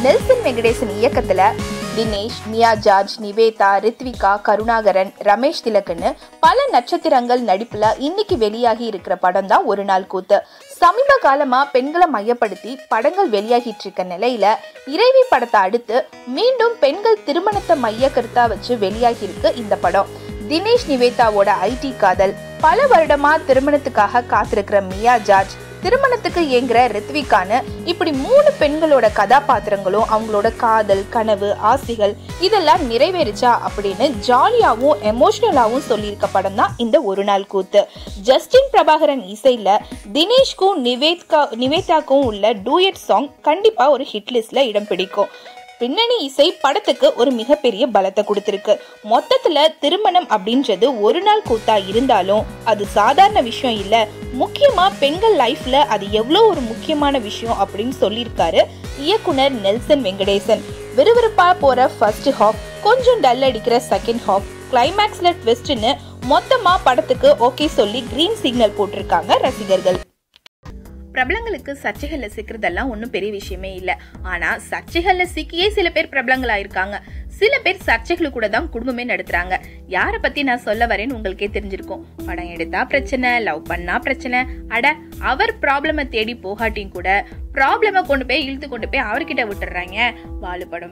Nelson Venkatesan இயக்கத்துல தினேஷ், மியா ஜார்ஜ், நிவேதா, ரித்விகா, கருணாகரன், ரமேஷ் திலகன்னு பல நட்சத்திரங்கள் நடிப்புல இன்னைக்கு வெளியாகி இருக்கிற படம் தான் ஒரு நாள் கூத்து. சமீப காலமா பெண்களை மையப்படுத்தி படங்கள் வெளியாகிட்டு இருக்க நிலையில இறைவி படத்தை அடுத்து மீண்டும் பெண்கள் திருமணத்தை மைய கருத்தா வச்சு வெளியாகி இருக்கு இந்த படம். தினேஷ் நிவேதாவோட ஐடி காதல், பல வருடமா திருமணத்துக்காக காத்திருக்கிற மியா ஜார்ஜ், திருமணத்துக்கு ஏங்குற ரித்விகான்னு இப்படி 3 பெண்களோட கதாபாத்திரங்களும் அவங்களோட காதல், கனவு, ஆசைகள் இதெல்லாம் நிறைவேறிச்சா அப்படின்னு ஜாலியாவும் எமோஷனலாவும் சொல்லியிருக்க படம் தான் இந்த ஒரு நாள் கூத்து. ஜஸ்டின் பிரபாகரன் இசையில தினேஷ்க்கும் நிவேதாக்கும் உள்ள டூயட் சாங் கண்டிப்பா ஒரு ஹிட் லிஸ்ட்ல இடம் பிடிக்கும். பின்னணி இசை படத்துக்கு ஒரு மிகப்பெரிய பலத்தை கொடுத்திருக்கு. மொத்தத்துல திருமணம் அப்படின்றது ஒரு நாள் கூத்தா இருந்தாலும் அது சாதாரண விஷயம் இல்ல, முக்கியமா பெண்கள் லைஃப்ல அது எவ்வளவு ஒரு முக்கியமான விஷயம் அப்படின்னு சொல்லியிருக்காரு இயக்குனர் நெல்சன் வெங்கடேசன். விறுவிறுப்பா போற ஃபர்ஸ்ட் ஹாஃப், கொஞ்சம் டல் அடிக்கிற செகண்ட் ஹாஃப், கிளைமேக்ஸ்ல ட்விஸ்ட்னு மொத்தமா படத்துக்கு ஓகே சொல்லி கிரீன் சிக்னல் போட்டிருக்காங்க ரசிகர்கள். பிரபலங்களுக்கு சர்ச்சைகள்ல சிக்கிறதெல்லாம் ஒன்றும் பெரிய விஷயமே இல்லை. ஆனா சர்ச்சைகள்ல சிக்கியே சில பேர் பிரபலங்கள் ஆயிருக்காங்க. சில பேர் சர்ச்சைகள் கூட தான் குடும்பமே நடத்துறாங்க. யார பத்தி நான் சொல்ல வரேன்னு உங்களுக்கே தெரிஞ்சிருக்கும். படம் எடுத்தா பிரச்சனை, லவ் பண்ணா பிரச்சனை, அட அவர் ப்ராப்ளம தேடி போகாட்டியும் கூட ப்ராப்ளம கொண்டு போய் இழுத்து கொண்டு போய் அவர்கிட்ட விட்டுறாங்க. வாழு படம்